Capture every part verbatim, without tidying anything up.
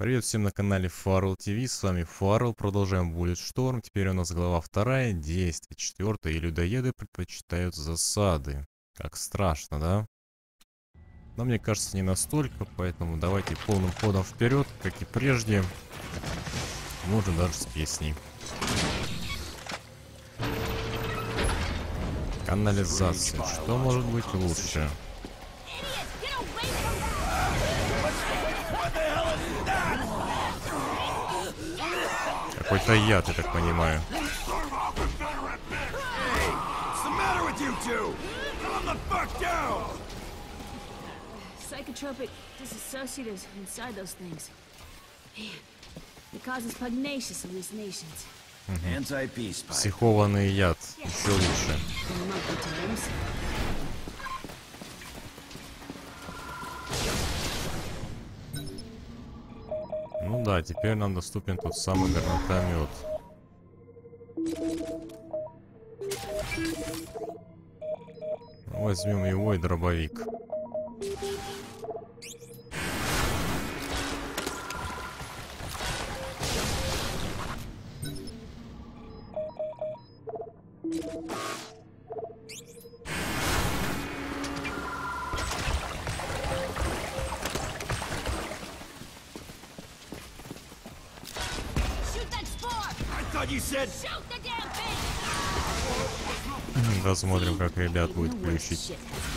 Привет всем на канале Фаррелл ТВ, с вами Фаррелл, продолжаем Bulletstorm. Теперь у нас глава вторая, действие четвертое, и людоеды предпочитают засады. Как страшно, да? Но мне кажется, не настолько, поэтому давайте полным ходом вперед, как и прежде. Можно даже с песней. Канализация. Что может быть лучше? Какой-то яд, я так понимаю. Psychotropic disassociatives inside those things. It causes pugnacious hallucinations. Anti-peace pipe. Психованный яд. Еще лучше. In monkey terms. Ну да, теперь нам доступен тот самый гранатомет. Возьмем его и дробовик. Посмотрим, как ребят будет включить.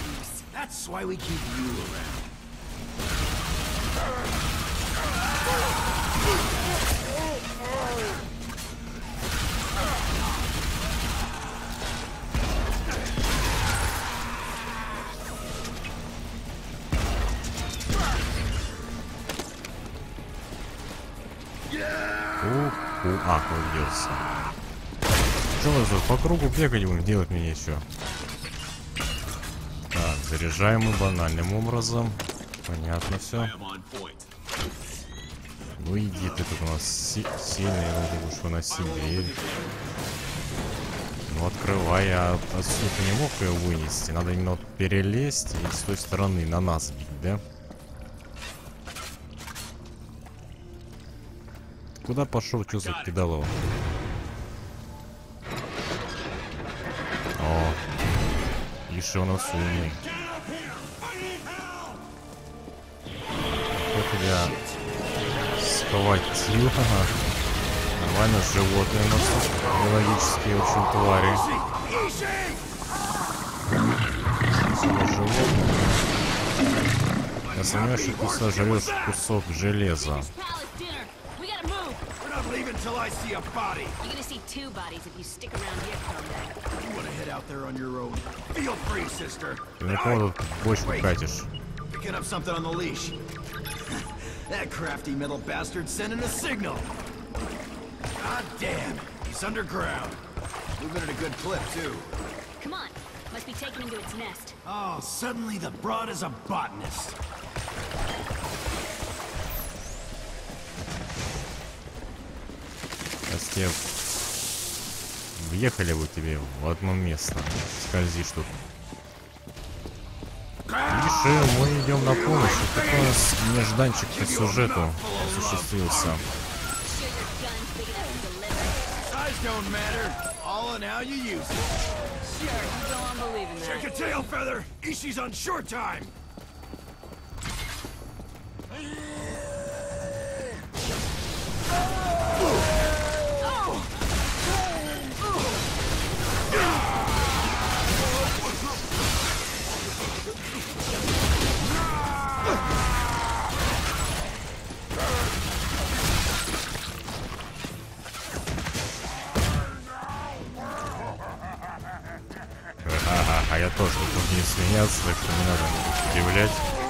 Уху, а, убился. Что у нас тут по кругу бегать будем, делать мне еще? Так, заряжаем мы банальным образом. Понятно все. Ну иди ты тут у нас си сильный, вроде будешь выносить дверь. Ну открывай, я отсюда не мог ее вынести. Надо именно вот перелезть и с той стороны на нас бить, да? Куда пошел, что за кидалово? О, Иша у нас умный. Как тебя схватил? Ага. Нормально, животные у нас тут. Биологические очень твари. Сама животные. Я сомневаюсь, что ты сожрешь кусок железа. Until I see a body. You're gonna see two bodies if you stick around here for a minute. You wanna head out there on your own? Feel free, sister. Ты на кого тут бочку катишь? Picking up something on the leash. That crafty metal bastard sending a signal. God damn, he's underground. Moving at a good clip too. Come on, must be taken into its nest. Oh, suddenly the broad is a botanist. Сейчас тебе въехали бы тебе в одно место. Скользишь тут. Ише, мы идем на помощь. Вот такой у нас нежданчик по сюжету осуществился. А я тоже тут не свиняться, так что не надо удивлять.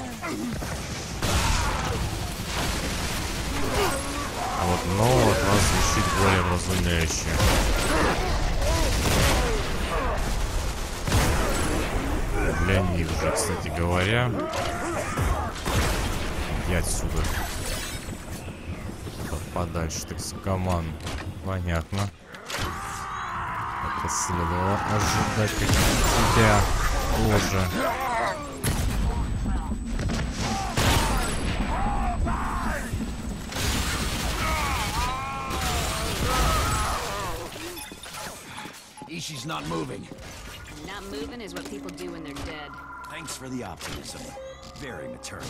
А вот нового от вас звучит более вразумляюще. Для них же, кстати говоря. Иди отсюда. Подальше, так с команд. Понятно. Это следовало ожидать как тебя тоже. she's not moving. Not moving is what people do when they're dead. Thanks for the optimism. Very maternal.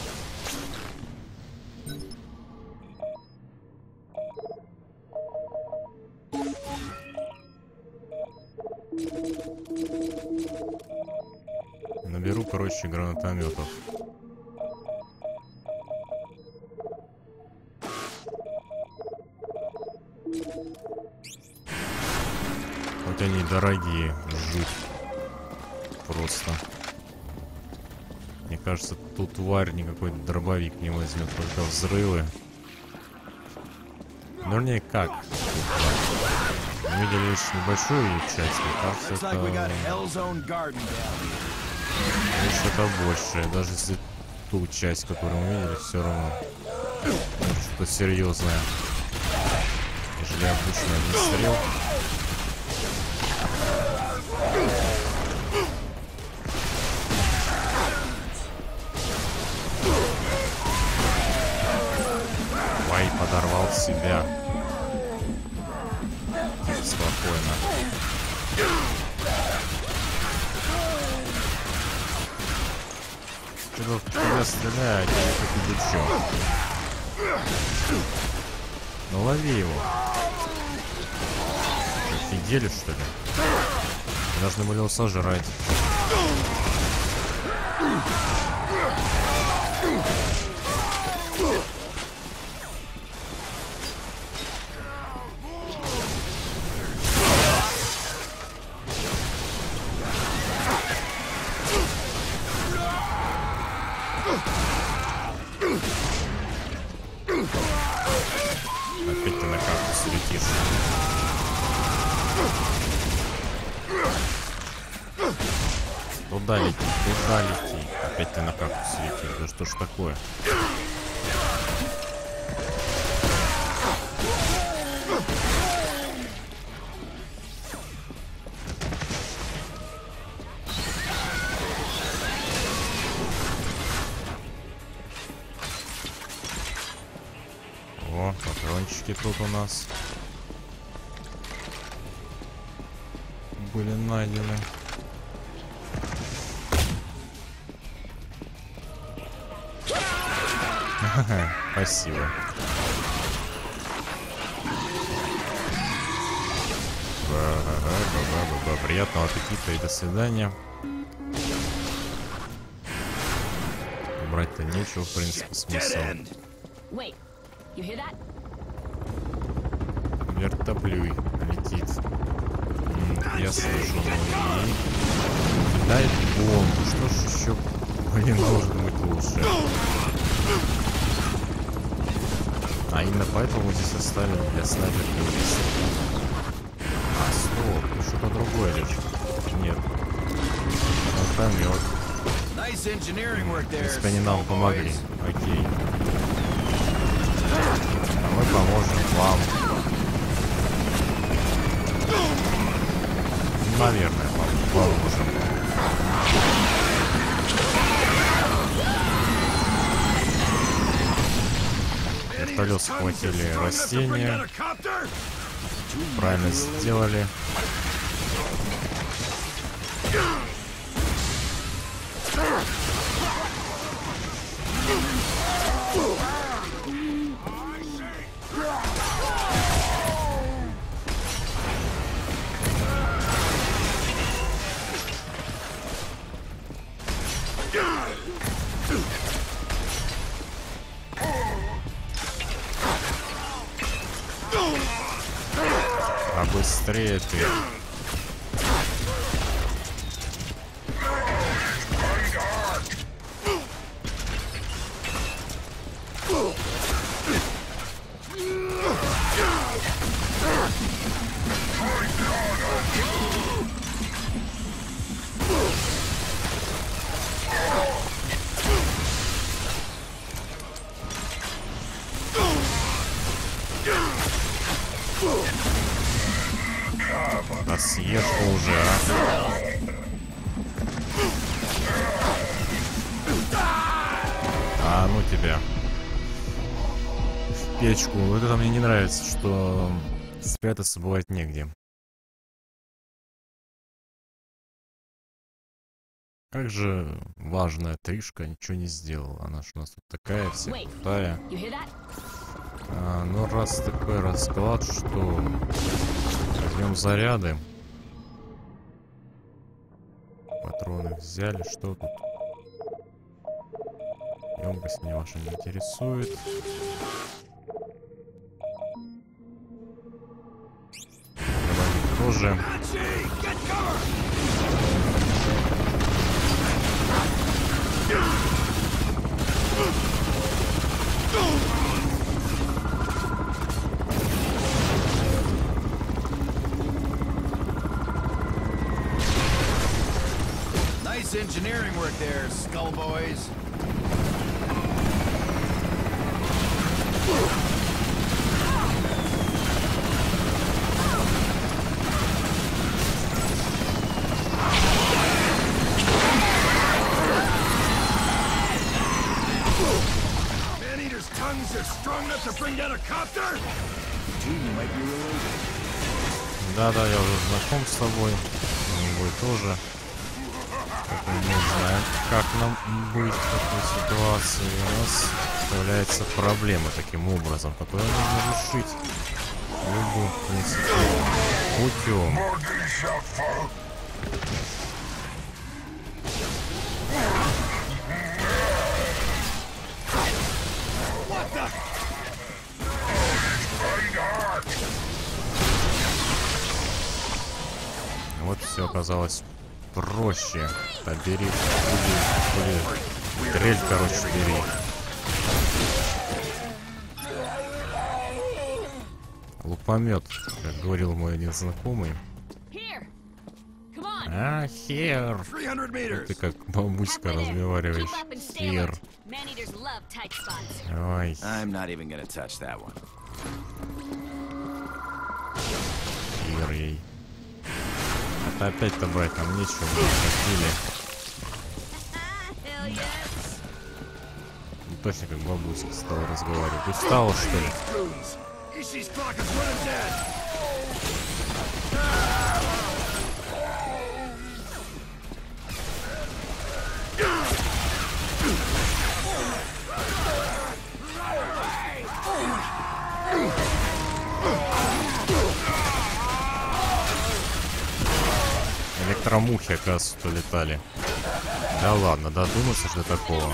Наберу, короче, гранатометов. Хоть они дорогие, жуть. Просто. Мне кажется, тут тварь никакой дробовик не возьмет, только взрывы. Ну, не как. Мы видели лишь небольшую часть, мне кажется, это... Что-то большее. Даже если ту часть, которую мы видели, все равно что-то серьезное. Нежели обычный огнестрел. Вай подорвал себя. Спокойно. Когда в тебя стреляют, я как идучок. Ну лови его. Офигели, что ли? Мы должны были его сожрать. Опять ты на кактус летишь. Туда лети, туда лети. Опять ты на кактус летишь. Да что ж такое? О, патрончики тут у нас были найдены. Спасибо. Приятного аппетита и до свидания. Брать-то нечего, в принципе, смысл. Wait, you hear that? Вертоплюй летит. М, я слышу, ну и кидает бомбу. Что ж еще, блин, должен быть лучше? А именно поэтому мы здесь оставили для снайперки выстрела. А, стоп, что-то другое лежит. Нет. Гранатомет. В принципе, они нам помогли. Окей. А мы поможем вам. Наверное, вам поможем. Вертолет схватили растения. Правильно сделали. А быстрее ты. Да съешь уже, а? А ну тебя. В печку. Вот это мне не нравится, что спрятаться бывает негде. Как же важная Тришка ничего не сделала. Она ж у нас тут такая вся крутая. А, ну раз такой расклад, что возьмем заряды. Патроны взяли. Что тут? Емкость меня ваша не интересует. Дробовик тоже. Nice engineering work there, Skull Boys. Man-eater's tongues are strong enough to bring down a copter. Gee, you might be related. Да-да, я уже знаком с тобой. Вы тоже. Как мы не знаем, как нам быть в такой ситуации. У нас появляется проблема таким образом, которую нужно решить любым, в принципе, путем. Вот все оказалось проще. Да бери, бери, бери. Дрель, короче, бери. Лупомет, как говорил мой один знакомый. А, хер. Ты как бабуська разговариваешь. Хер. Ой. I'm not even gonna touch that one. Хер ей. Это опять-то брать нам нечего, мы хотели. Ну, точно как бабуська стала разговаривать. Устала, что ли? Электромухи, оказывается, летали. Да ладно, додуматься же до такого.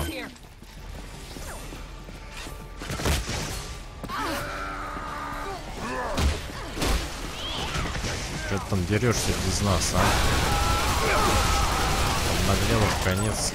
Что ты там дерешься без нас, а? Обнаглела в конец.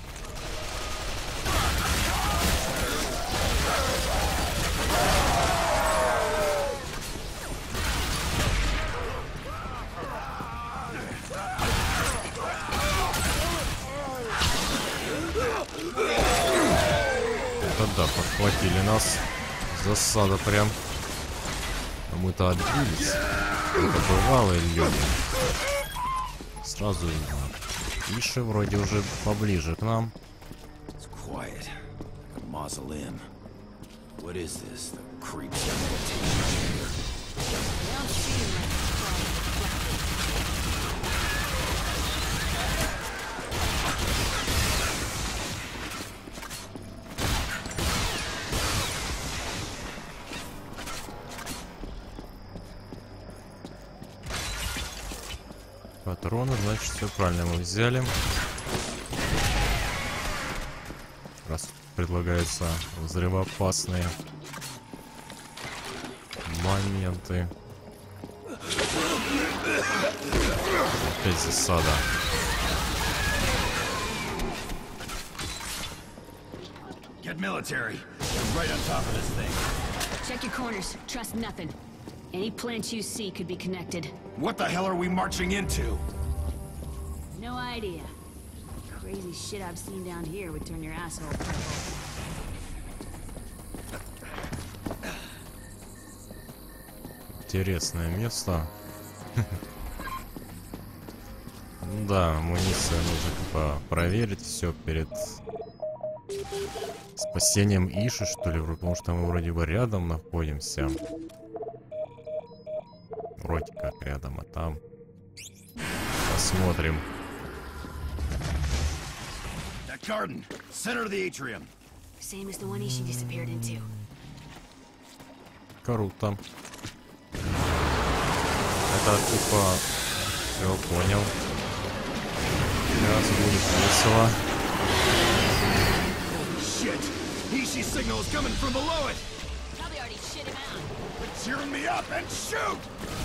Да, подхватили нас. Засада прям. А мы-то отбились. Это бывалые люди. Сразу видно. Иши вроде уже поближе к нам. Патроны, значит, все правильно мы взяли. Раз предлагаются взрывоопасные моменты. Опять засада. Get military. We're right on top of this thing. Check your corners. Trust nothing. Any plants you see could be connected. What the hell are we marching into? No idea. Crazy shit I've seen down here would turn your asshole purple. Интересное место. Да, амуниция нужно проверить все перед спасением Иши, что ли, потому что мы вроде бы рядом находимся. Вроде как рядом, а там посмотрим. that garden, center of the atrium. Same as the one Ishi disappeared into. Круто. Это типа... Все, понял. Сейчас будет весело. Shit! Ishi's signal is coming from below it! Probably already shit him out. But cheering me up and shoot!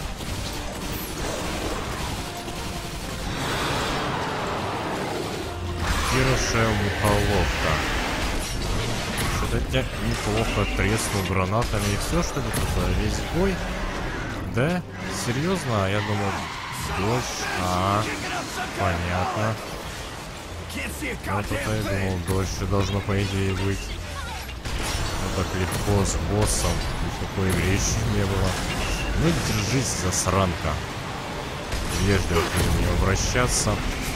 Кирша мухоловка. Что-то тебя неплохо треснул гранатами и все, что ли, тут весь бой? Да? Серьезно? Я думал, дождь. А, понятно. Вот это я думал, дольше должно по идее быть. Ну так легко с боссом. Никакой речи не было. Ну держись, засранка. Вежливо к нему не обращаться.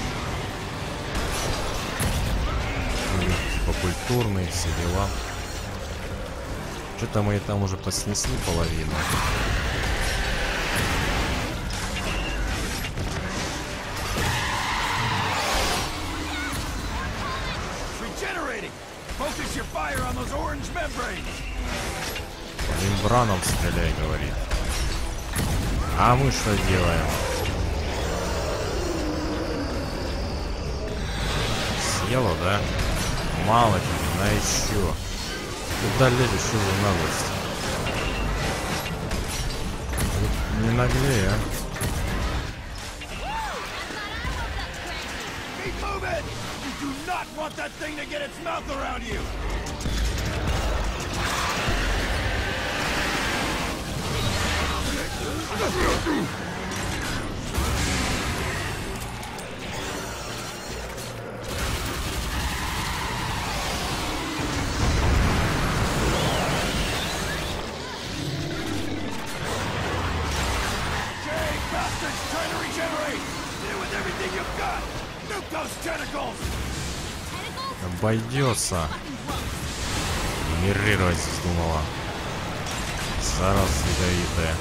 Типа культурные, все дела. Что-то мы там уже поснесли половину. По мембранам стреляй, говорит. А мы что делаем? Съела, да? Мало тебе, на еще. Куда лезешь, что за наглость? Не наглей, а? Обойдется. Генерировать вздумала. Зараз ядовитая.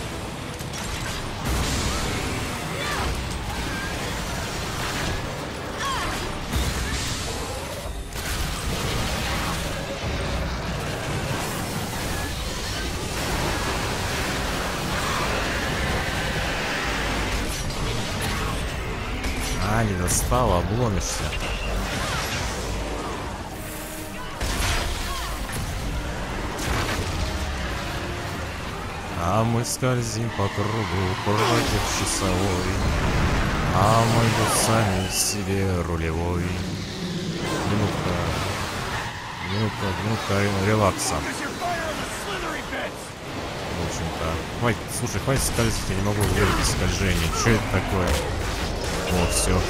А, не достала, обломишься. А мы скользим по кругу против часовой, а мы тут сами себе рулевой. Минутка, минутка, минутка релакса. В общем-то, хватит, слушай, хватит скользить, я не могу верить без скольжения. Что это такое? О, все.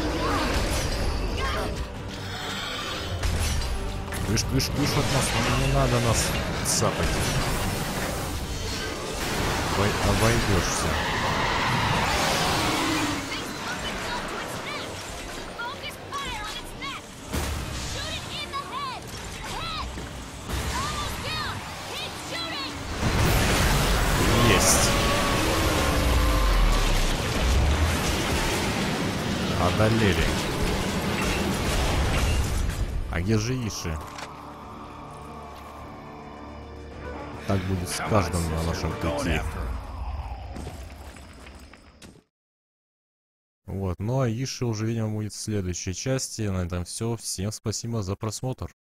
Кыш, кыш, кыш от нас, не надо нас цапать. Обойдешься. Есть. Одолели. А где же Иши? Так будет с каждым на нашем пути. Вот, ну а Иши уже, видимо, будет в следующей части. На этом все. Всем спасибо за просмотр.